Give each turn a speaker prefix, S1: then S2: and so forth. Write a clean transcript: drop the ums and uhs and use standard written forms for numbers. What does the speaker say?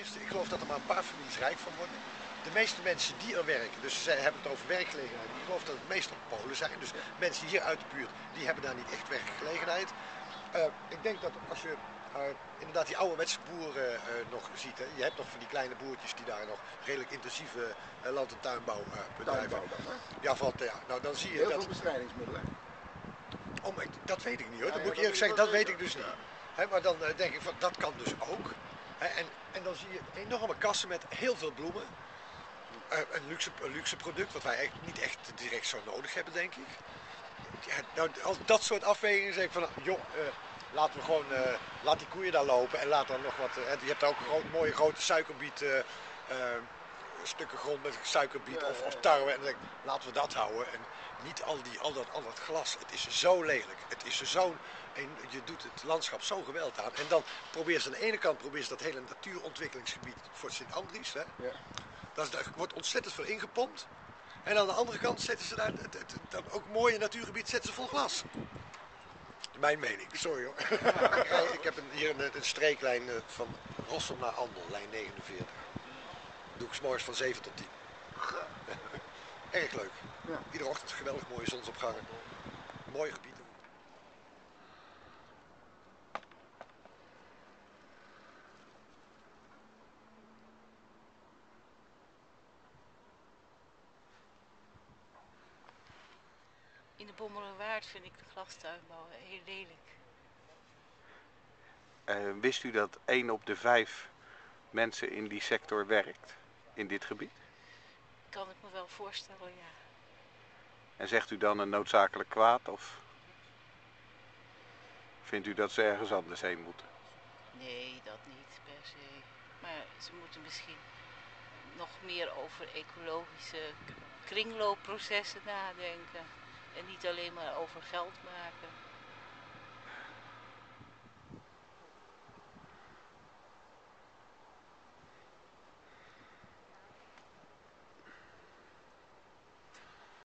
S1: eerste, ik geloof dat er maar een paar families rijk van worden. De meeste mensen die er werken, dus zij hebben het over werkgelegenheid. Ik geloof dat het meestal Polen zijn. Dus mensen hier uit de buurt, die hebben daar niet echt werkgelegenheid. Ik denk dat als je inderdaad die ouderwetse boeren nog ziet. Hè. Je hebt nog van die kleine boertjes die daar nog redelijk intensieve land- en tuinbouw bedrijven.
S2: Tuinbouw dan, hè?
S1: Ja, nou dan zie je
S2: Heel
S1: dat...
S2: veel bestrijdingsmiddelen.
S1: Dat weet ik niet hoor,
S2: Ja,
S1: dat
S2: ja,
S1: moet ik
S2: dat
S1: eerlijk zeggen, dat weet ik dus
S2: ja.
S1: niet. Hè, maar dan denk ik van, dat kan dus ook. Hè, en dan zie je enorme kassen met heel veel bloemen. Een luxe product, wat wij eigenlijk niet echt direct zo nodig hebben, denk ik. Ja, nou, als dat soort afwegingen zeg ik van, joh, laten we gewoon, laat die koeien daar lopen en laat dan nog wat. Je hebt daar ook een mooie grote suikerbiet, stukken grond met suikerbiet of tarwe. En dan denk ik, laten we dat houden. En niet al dat glas. Het is zo lelijk. Het is zo'n. En je doet het landschap zo geweld aan. En dan probeer ze aan de ene kant dat hele natuurontwikkelingsgebied voor Sint-Andries. Daar wordt ontzettend veel ingepompt. En aan de andere kant zetten ze daar dat ook mooie natuurgebied zetten ze vol glas. Mijn mening, sorry hoor. Ik heb hier een streeklijn van Rossum naar Andel, lijn 49. Dat doe ik 's morgens van 7 tot 10. Erg leuk.
S2: Ja.
S1: Iedere ochtend geweldig mooie zonsopgangen. Mooi gebied.
S3: In de Bommelerwaard vind ik de glastuinbouw heel lelijk.
S4: Wist u dat 1 op de 5 mensen in die sector werkt in dit gebied?
S3: Kan ik me wel voorstellen, ja.
S4: En zegt u dan een noodzakelijk kwaad of vindt u dat ze ergens anders heen moeten?
S3: Nee, dat niet per se. Maar ze moeten misschien nog meer over ecologische kringloopprocessen nadenken. En niet alleen maar over geld maken.